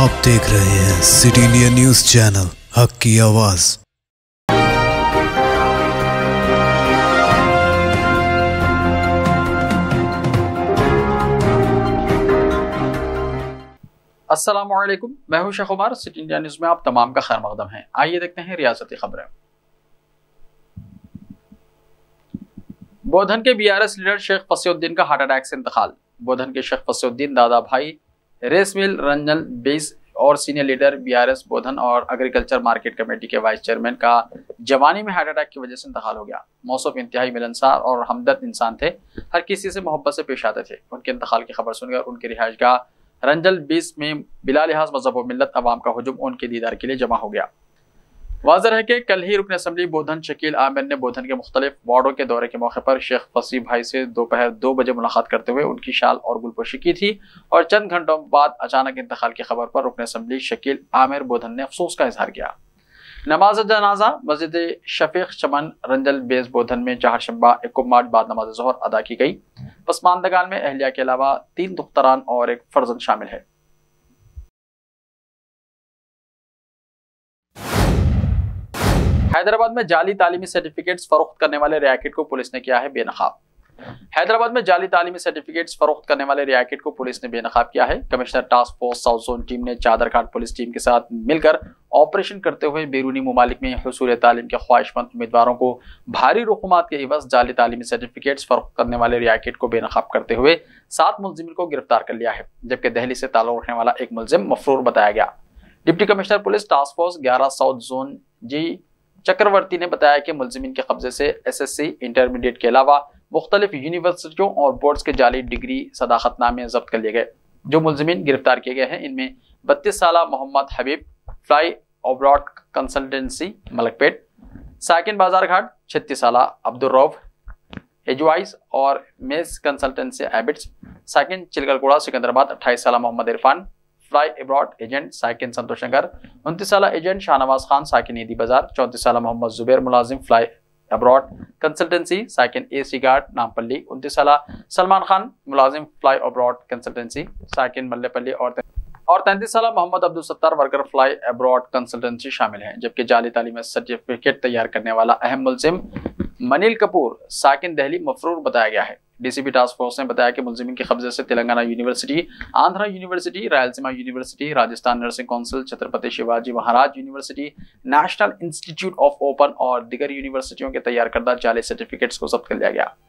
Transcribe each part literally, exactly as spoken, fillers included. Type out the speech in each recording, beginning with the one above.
आप देख रहे हैं सिटी इंडिया न्यूज चैनल, हक की आवाज। अस्सलामुअलैकुम, मैं हूं Sheikh Umar. City India news में आप तमाम का खैर मकदम है। आइए देखते हैं रियासती खबरें। बोधन के बीआरएस लीडर शेख फसीउद्दीन का हार्ट अटैक से इंतकाल। बोधन के शेख फसीउद्दीन दादा भाई रेस मिल रंजन बेस और सीनियर लीडर बीआरएस बोधन और एग्रीकल्चर मार्केट कमेटी के वाइस चेयरमैन का जवानी में हार्ट अटैक की वजह से इंतकाल हो गया। मौसूफ इंतहाई मिलनसार और हमदर्द इंसान थे, हर किसी से मोहब्बत से पेश आते थे। उनके इंतकाल की खबर सुनकर उनकी रिहाइशगाह रंजल बीस में बिला लिहाज मजहब व मिल्लत अवाम का हुजूम उनके दीदार के लिए जमा हो गया। वाज़ेह है कि कल ही रुकन असम्बली बोधन शकील आमिर ने बोधन के मुख्तलिफ वार्डों के दौरे के मौके पर शेख फसी भाई से दोपहर दो बजे मुलाकात करते हुए उनकी शाल और गुलपोशी की थी और चंद घंटों बाद अचानक इंतकाल की खबर पर रुकन असम्बली शकील आमिर बोधन ने अफसोस का इजहार किया। नमाज जनाजा मस्जिद शफीक चमन रंजल बेस बोधन में चारशंबा इक्कीस मार्च बाद नमाज ज़ोहर अदा की गई। पसमानदगान में अहलिया के अलावा तीन दुख्तरान और एक फर्जंद शामिल है। हैदराबाद में जाली तालीमी सर्टिफिकेट्स फरोख्त करने वाले रैकेट को पुलिस ने किया है बेनकाब। हैदराबाद में जाली तालीमी सर्टिफिकेट्स फरोख्त करने वाले रैकेट को पुलिस ने बेनकाब किया है। Commissioner task force south zone team ने चादरघाट पुलिस टीम के साथ मिलकर ऑपरेशन करते हुए बैरूनी ममालिक में हुसूल तालीम के ख्वाहिशमंद उम्मीदवारों को भारी रकूमात के एवज जाली तालीमी सर्टिफिकेट्स फरोख्त करने वाले रैकेट को बेनकाब करते हुए सात मुलजिम को गिरफ्तार कर लिया है, जबकि दिल्ली से ताल्लुक रखने वाला एक मुलजिम मफरूर बताया गया। Deputy commissioner police task force ग्यारह साउथ जोन जी चक्रवर्ती ने बताया कि मुलजिमीन के कब्जे से एसएससी इंटरमीडिएट के अलावा मुख्तलिफ यूनिवर्सिटियों और बोर्ड्स के जाली डिग्री सदाकतनामे जब्त कर लिए गए। जो मुलजिमीन गिरफ्तार किए गए हैं इनमें बत्तीस साल Mohammed Habib fly abroad consultancy Malakpet, साकिन बाजार घाट छत्तीस साल अब्दुल रऊफ एजवाइस और मेस कंसल्टेंसी एबिट्स, साकिन चिलगलकोड़ा सिकंदराबाद अट्ठाईस साल Mohammed Irfan fly abroad agent साकिन संतोष नगर, उनतीस साल एजेंट शाहनवाज खान साकिन ईदी बाजार, चौंतीस साल मोहम्मद जुबैर मुलाजिम फ्लाई अब्रॉड कंसल्टेंसी साकिन ए सी गार्ड नामपल्ली, उनतीस साल सलमान खान मुलाजिम फ्लाई अब्रॉड कंसल्टेंसी साकिन मल्लेपल्ली और और तैंतीस साल Mohammed Abdul Sattar worker fly abroad consultancy शामिल हैं। जबकि जाली तालीमी सर्टिफिकेट तैयार करने वाला अहम मुलजिम मनील कपूर साकिन दिल्ली मफरूर बताया गया है। डीसीपी टास्क फोर्स ने बताया कि मुलजिमीन के कब्जे से Telangana university, Andhra university, Rayalaseema university, Rajasthan nursing council, Chhatrapati Shivaji Maharaj university, national institute of open और दीगर यूनिवर्सिटियों के तैयार करदा जाली सर्टिफिकेट्स को जब्त कर लिया गया।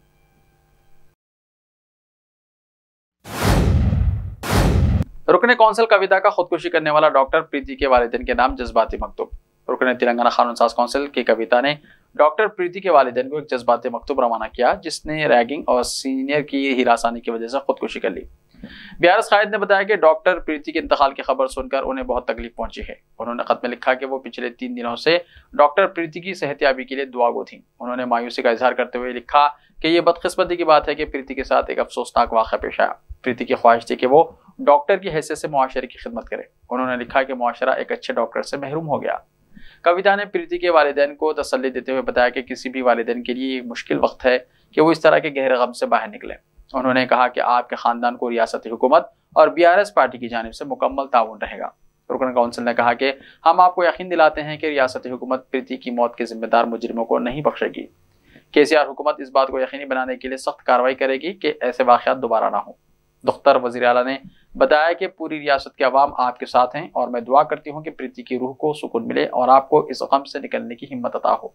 रुकने काउंसिल कविता का खुदकुशी करने वाला डॉक्टर प्रीति के वालिदैन के नाम जज्बाती मकतूब। रुकने तेलंगाना कानून साज काउंसिल की कविता ने डॉक्टर प्रीति के वालिदैन को एक जज्बाती मकतूब रवाना किया, जिसने रैगिंग और सीनियर की हिरासानी की वजह से खुदकुशी कर ली। बीआरएस कायद ने बताया कि डॉक्टर प्रीति के इंतकाल की खबर सुनकर उन्हें बहुत तकलीफ पहुंची है। उन्होंने खत में लिखा कि वो पिछले तीन दिनों से डॉक्टर प्रीति की सेहतयाबी के लिए दुआगो थी। उन्होंने मायूसी का इजहार करते हुए लिखा कि ये बदकिस्मती की बात है कि प्रीति के साथ एक अफसोसनाक वाक़या पेश आया। प्रीति की ख्वाहिश थी कि वो डॉक्टर की हैसियत से मुआशरे की खिदमत करे। उन्होंने लिखा कि मुआशरा एक अच्छे डॉक्टर से महरूम हो गया। कविता ने प्रीति के वालिदैन को तसल्ली देते हुए बताया कि किसी भी वालिदैन के लिए मुश्किल वक्त है कि वो इस तरह के गहरे गम से बाहर निकले। उन्होंने कहा कि आपके खानदान को रियासती हुकूमत और बीआरएस पार्टी की जानिब से मुकम्मल ताउन रहेगा। रुकन काउंसिल ने कहा कि हम आपको यकीन दिलाते हैं कि रियासती हुकूमत प्रीति की मौत के जिम्मेदार मुजरिमों को नहीं बख्शेगी। केसीआर हुकूमत इस बात को यकीनी बनाने के लिए सख्त कार्रवाई करेगी कि ऐसे वाक़यात दोबारा ना हो। दुख्तर वज़ीर आला ने बताया कि पूरी रियासत के अवाम आपके साथ हैं और मैं दुआ करती हूँ कि प्रीति की रूह को सुकून मिले और आपको इस गम से निकलने की हिम्मत अता हो।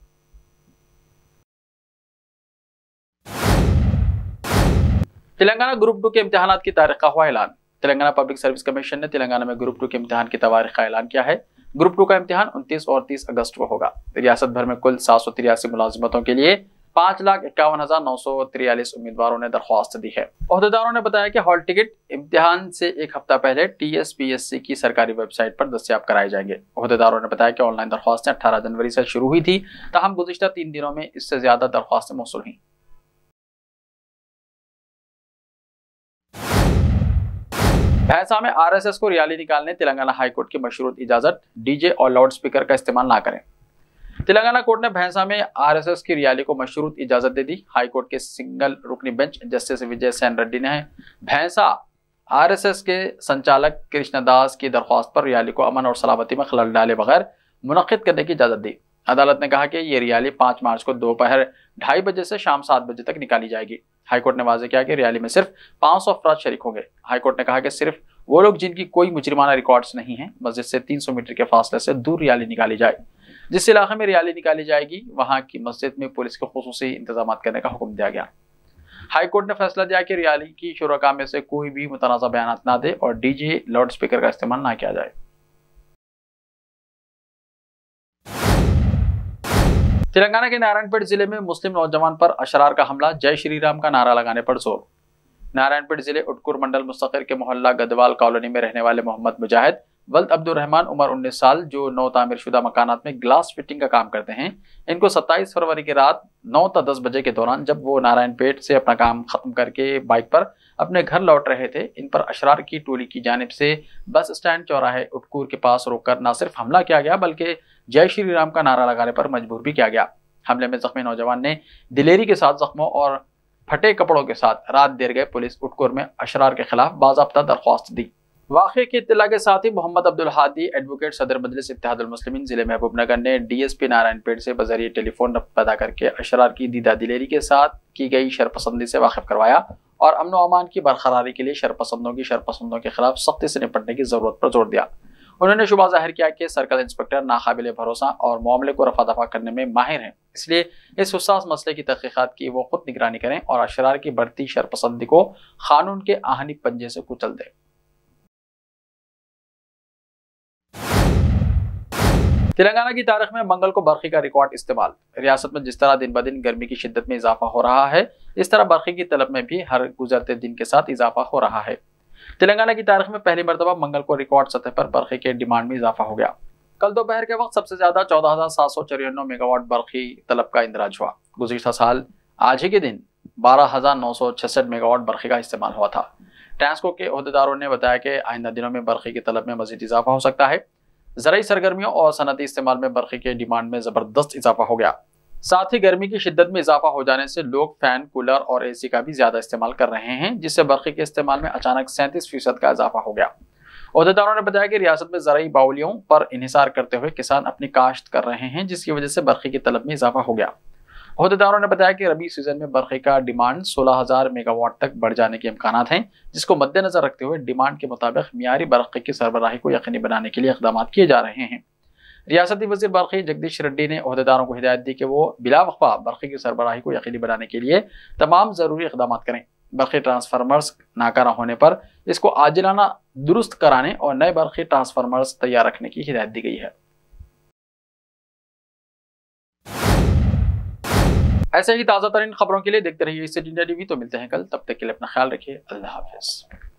तेलंगाना ग्रुप टू के इम्तिहानात की तारीख का हुआ ऐलान। तेलंगाना पब्लिक सर्विस कमीशन ने तेलंगाना में ग्रुप टू के इम्तिहान की तारीख का ऐलान किया है। ग्रुप टू का इम्तिहान उनतीस और तीस अगस्त को होगा। रियासत भर में कुल सात सौ तिरासी मुलाजिमतों के लिए पाँच लाख इक्यावन हजार नौ सौ तिरयालीस उम्मीदवारों ने दरख्वास्त दी है। अहदेदारों ने बताया कि हॉल टिकट इम्तिहान से एक हफ्ता पहले टीएसपीएससी की सरकारी वेबसाइट पर दस्तयाब कराए जाएंगे। अहदेदारों ने बताया कि ऑनलाइन दरख्वास्तें अठारह जनवरी से शुरू हुई थी, ताहम गुज़िश्ता तीन दिनों में इससे ज्यादा दरख्वास्तें मौसूल हुई। भैंसा में आरएसएस को रैली निकालने तेलंगाना हाईकोर्ट की मशरूत इजाजत, डीजे और लाउड स्पीकर का इस्तेमाल ना करें। तेलंगाना कोर्ट ने भैंसा में आरएसएस की रैली को मशरूत इजाजत दे दी। हाईकोर्ट के सिंगल रुकनी बेंच जस्टिस विजय सेन रेड्डी ने भैंसा आरएसएस के संचालक कृष्णदास की दरख्वास्त पर रैली को अमन और सलामती में खलल डाले बगैर मुनक्किद करने की इजाजत दी। अदालत ने कहा कि ये रैली पाँच मार्च को दोपहर ढाई बजे से शाम सात बजे तक निकाली जाएगी। हाईकोर्ट ने वाजे किया कि रैली में सिर्फ पाँच सौ अफराद शरीक होंगे। हाईकोर्ट ने कहा कि सिर्फ वो लोग जिनकी कोई मुजरिमाना रिकॉर्ड्स नहीं है मस्जिद से तीन सौ मीटर के फासले से दूर रैली निकाली जाए। जिस इलाके में रैली निकाली जाएगी वहां की मस्जिद में पुलिस के खुसूसी इंतजाम करने का हुक्म दिया गया। हाईकोर्ट ने फैसला दिया कि रैली की शुरका में से कोई भी मुतनाज़ा बयान ना दे और डीजे लाउड स्पीकर का इस्तेमाल ना किया जाए। तेलंगाना के नारायणपेट जिले में मुस्लिम नौजवान पर अशरार का हमला, जय श्री राम का नारा लगाने पर जोर। नारायणपेट जिले उटकुर मंडल मुस्तकिर के मोहल्ला गदवाल कॉलोनी में रहने वाले मोहम्मद मुजाहिद वल्द अब्दुल रहमान उम्र उन्नीस साल, जो नौ तामीर शुदा मकानात में ग्लास फिटिंग का काम करते हैं, इनको सत्ताईस फरवरी की रात नौ ता दस बजे के दौरान जब वो नारायणपेट से अपना काम खत्म करके बाइक पर अपने घर लौट रहे थे, इन पर अशरार की टोली की जानिब से बस स्टैंड चौराहे उटकुर के पास रोककर न सिर्फ हमला किया गया बल्कि जय श्री राम का नारा लगाने पर मजबूर भी किया गया। हमले में जख्मी नौजवान ने दिलेरी के साथ जख्मों और फटे कपड़ों के साथ रात देर गए पुलिस उटकुर में अशरार के खिलाफ बाज़ाब्ता दरख्वास्त दी। वाक़े की इत्तला के साथ ही मोहम्मद अब्दुल हादी एडवोकेट सदर मजलिस इत्तेहादुल मुस्लिमीन जिले महबूबनगर ने डीएसपी नारायणपेट से बजरिए टेलीफोन रब्त पैदा करके अशरार की दीदा दिलेरी के साथ की गई शरपसंदी से वाकिफ करवाया और अमन व अमान की बरकरारी के लिए शरपसंदों की शरपसंदों के खिलाफ सख्ती से निपटने की जरूरत पर जोर दिया। उन्होंने शुबा जाहिर किया कि सर्कल इंस्पेक्टर नाकाबिले भरोसा और मामले को रफा दफा करने में माहिर हैं, इसलिए इस हुस्सास मसले की तहकीकात की वो खुद निगरानी करें और अशरार की बढ़ती शरपसंदी को कानून के आहनी पंजे से कुचल दें। तेलंगाना की तारीख में मंगल को बरखी का रिकॉर्ड इस्तेमाल। रियासत में जिस तरह दिन ब दिन गर्मी की शिद्दत में इजाफा हो रहा है, इस तरह बरखी की तलब में भी हर गुजरते दिन के साथ इजाफा हो रहा है। तेलंगाना की तारीख में पहली मरतबा मंगल को रिकॉर्ड सतह पर बरखी के डिमांड में इजाफा हो गया। कल दोपहर के वक्त सबसे ज्यादा चौदह हजार सात सौ चौरानवे मेगावाट बरखी तलब का इंदराज हुआ। गुज़िश्ता साल आज ही के दिन बारह हजार नौ सौ छसठ मेगावाट बरखी का इस्तेमाल हुआ था। ट्रांसको के अहदेदारों ने बताया कि आइंदा दिनों में बरखी की तलब में मजीद इजाफा हो सकता है। ज़राई सरगर्मियों और सनती इस्तेमाल में बरखी के डिमांड में जबरदस्त इजाफा हो गया। साथ ही गर्मी की शिद्दत में इजाफा हो जाने से लोग फैन, कूलर और एसी का भी ज्यादा इस्तेमाल कर रहे हैं, जिससे बरखी के इस्तेमाल में अचानक सैंतीस फीसद का इजाफा हो गया। अहदेदारों ने बताया कि रियासत में ज़राई बाउलियों पर इन्हिसार करते हुए किसान अपनी काश्त कर रहे हैं, जिसकी वजह से बरखी की तलब में इजाफा हो गया। अहदेदारों ने बताया कि रबी सीजन में बरखी का डिमांड सोलह हजार मेगावाट तक बढ़ जाने के इम्कानात हैं, जिसको मद्देनजर रखते हुए डिमांड के मुताबिक मियारी बरखी की सरबराही को यकीनी बनाने के लिए इक़दाम किए जा रहे हैं। रियासती वज़ीर बरखी जगदीश रेड्डी ने अहदेदारों को हिदायत दी कि वो बिलावक्फा बरखी की सरबराही को यकीनी बनाने के लिए तमाम ज़रूरी इक़दाम करें। बरखी ट्रांसफार्मर्स नाकारा होने पर इसको आजिलाना दुरुस्त कराने और नए बरखी ट्रांसफार्मर्स तैयार रखने की हिदायत दी गई है। ऐसे ही ताज़ा तरीन खबरों के लिए देखते रहिए सिटी इंडिया टीवी। तो मिलते हैं कल, तब तक के लिए अपना ख्याल रखिए। अल्लाह हाफ़िज़।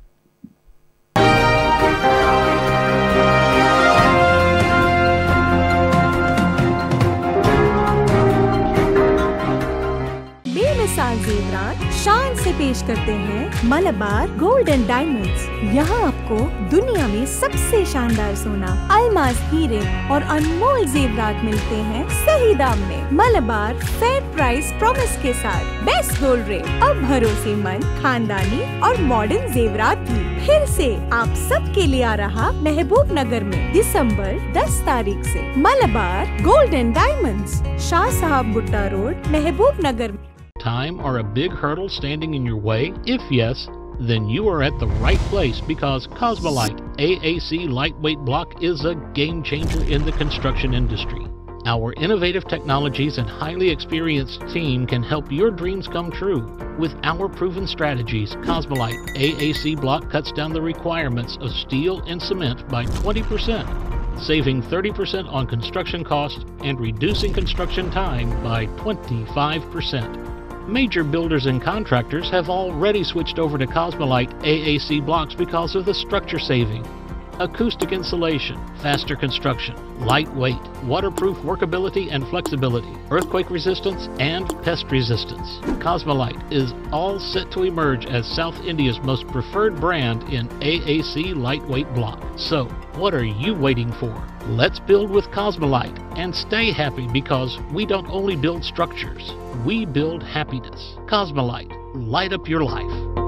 बेमिसाल जेवरात शान से पेश करते हैं मलबार गोल्ड एंड डायमंड्स। यहाँ आपको दुनिया में सबसे शानदार सोना, अलमास, हीरे और अनमोल जेवरात मिलते हैं सही दाम में। मलबार फेयर प्राइस प्रॉमिस के साथ बेस्ट गोल्ड रेट, अब भरोसेमंद, खानदानी और मॉडर्न जेवरात भी फिर से आप सब के लिए आ रहा महबूब नगर में दिसंबर दस तारीख से। Malabar gold and diamonds, Shah Sahab Bhutta road, Mehboob Nagar. Time or a big hurdle standing in your way? If yes, then you are at the right place, because Cosmolite A A C lightweight block is a game changer in the construction industry. Our innovative technologies and highly experienced team can help your dreams come true. With our proven strategies, Cosmolite A A C block cuts down the requirements of steel and cement by twenty percent, saving thirty percent on construction costs and reducing construction time by twenty-five percent. Major builders and contractors have already switched over to Cosmolite A A C blocks because of the structure saving, acoustic insulation, faster construction, lightweight, waterproof workability and flexibility, earthquake resistance and pest resistance. Cosmolite is all set to emerge as South India's most preferred brand in A A C lightweight block. So, what are you waiting for? Let's build with Cosmolite and stay happy, because we don't only build structures, we build happiness. Cosmolite, light up your life.